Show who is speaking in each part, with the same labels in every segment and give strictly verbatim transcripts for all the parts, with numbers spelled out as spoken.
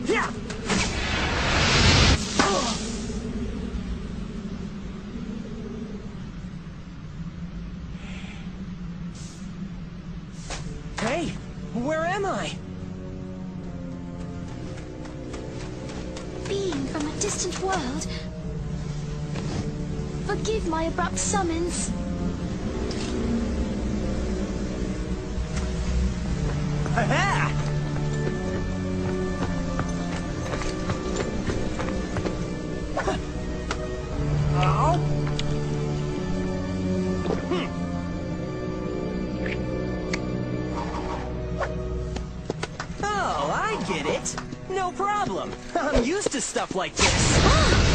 Speaker 1: Yeah. Hey, where am I?
Speaker 2: Being from a distant world. Forgive my abrupt summons.
Speaker 1: Ha-ha! Oh. Hmm. Oh, I get it. No problem. I'm used to stuff like this.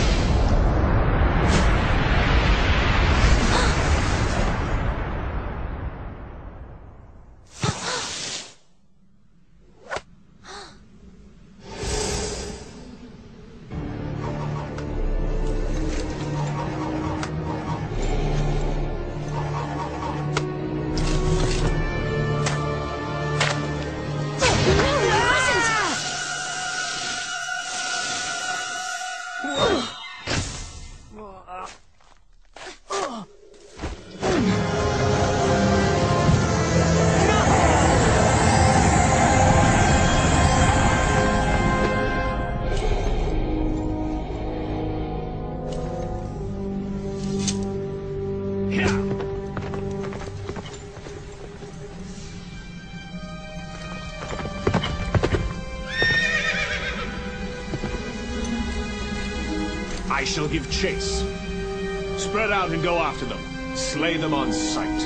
Speaker 3: I shall give chase. Spread out and go after them. Slay them on sight.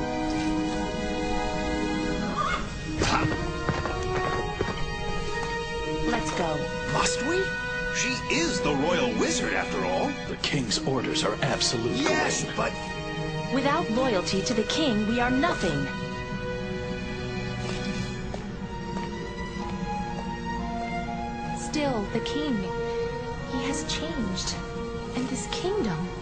Speaker 2: Let's go.
Speaker 4: Must we? She is the royal wizard, after all.
Speaker 5: The king's orders are absolute.
Speaker 4: Yes, but...
Speaker 2: Without loyalty to the king, we are nothing. Still, the king, he has changed. And this kingdom...